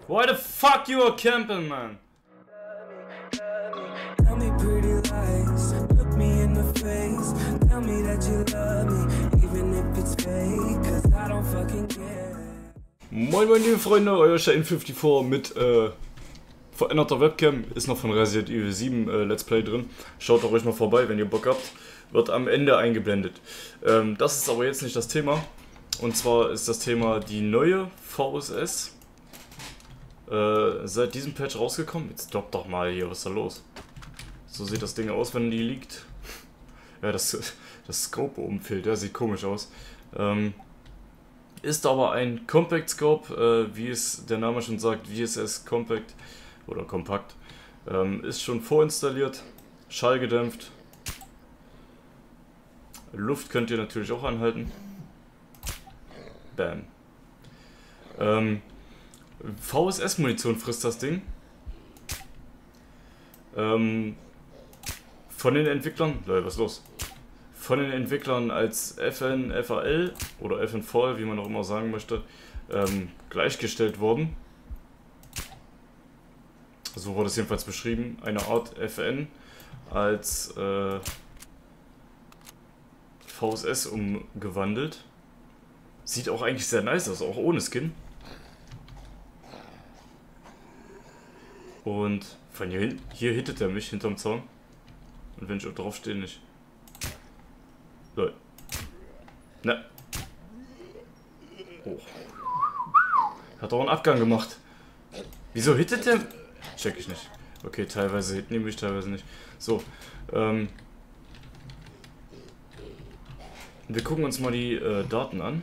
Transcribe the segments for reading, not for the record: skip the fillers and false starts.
Why the fuck you are camping, man? Tell me pretty lies, look me in the face. Tell me that you love me, even if it's fake, 'cause I don't fucking care. Moin moin liebe Freunde, euer Shane54 mit veränderter Webcam. Ist noch von Resident Evil 7 Let's Play drin. Schaut doch ruhig mal vorbei, wenn ihr Bock habt. Wird am Ende eingeblendet. Das ist aber jetzt nicht das Thema. Und zwar ist das Thema die neue VSS. Seit diesem Patch rausgekommen. Jetzt stopp doch mal hier, was ist da los? So sieht das Ding aus, wenn die liegt. Ja, das Scope oben fehlt, der sieht komisch aus. Ist aber ein Compact Scope, wie es der Name schon sagt, VSS Compact oder Kompakt. Ist schon vorinstalliert, schallgedämpft. Luft könnt ihr natürlich auch anhalten. Bam. VSS-Munition frisst das Ding. Von den Entwicklern, was ist los? Von den Entwicklern als FN-FAL oder FN-Fall, wie man auch immer sagen möchte, gleichgestellt worden. So wurde es jedenfalls beschrieben. Eine Art FN als VSS umgewandelt. Sieht auch eigentlich sehr nice aus, auch ohne Skin. Und von hier hittet er mich hinterm Zaun. Und wenn ich auch drauf stehe, nicht. Lol. Ne. Oh. Hat auch einen Abgang gemacht. Wieso hittet der? Check ich nicht. Okay, teilweise hitten die mich, teilweise nicht. So. Wir gucken uns mal die Daten an.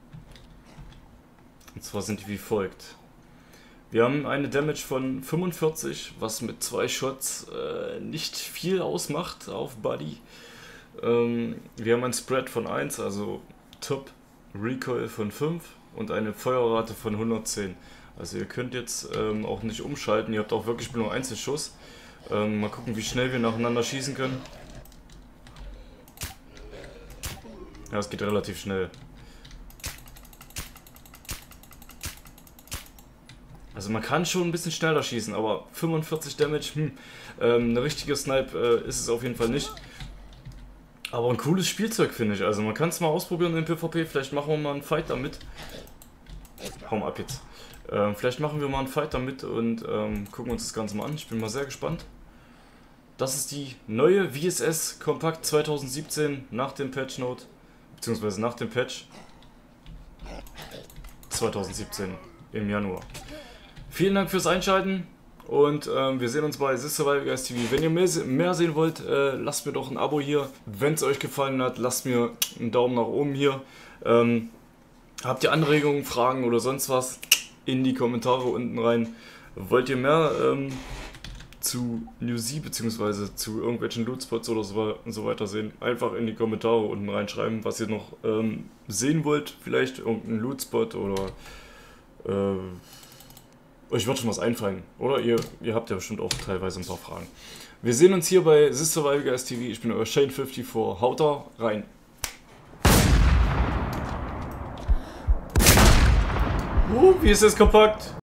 Und zwar sind die wie folgt. Wir haben eine Damage von 45, was mit 2 Shots nicht viel ausmacht auf Buddy. Wir haben ein Spread von 1, also Top Recoil von 5 und eine Feuerrate von 110. Also ihr könnt jetzt auch nicht umschalten, ihr habt auch wirklich nur Einzelschuss. Mal gucken, wie schnell wir nacheinander schießen können. Ja, es geht relativ schnell. Also man kann schon ein bisschen schneller schießen, aber 45 Damage, eine richtige Snipe ist es auf jeden Fall nicht. Aber ein cooles Spielzeug, finde ich. Also man kann es mal ausprobieren im PvP, vielleicht machen wir mal einen Fight damit. Hau mal ab jetzt. Vielleicht machen wir mal einen Fight damit und gucken uns das Ganze mal an. Ich bin mal sehr gespannt. Das ist die neue VSS Kompakt 2017 nach dem Patch Note, beziehungsweise nach dem Patch 2017 im Januar. Vielen Dank fürs Einschalten und wir sehen uns bei This Survival Guys TV. Wenn ihr mehr sehen wollt, lasst mir doch ein Abo hier. Wenn es euch gefallen hat, lasst mir einen Daumen nach oben hier. Habt ihr Anregungen, Fragen oder sonst was, in die Kommentare unten rein. Wollt ihr mehr zu New Z bzw. zu irgendwelchen Lootspots oder so weiter sehen, einfach in die Kommentare unten reinschreiben, was ihr noch sehen wollt. Vielleicht irgendein Lootspot oder euch wird schon was einfallen, oder? Ihr habt ja bestimmt auch teilweise ein paar Fragen. Wir sehen uns hier bei This Survival Guys TV. Ich bin euer Shane54. Haut da rein. Wie ist das kompakt?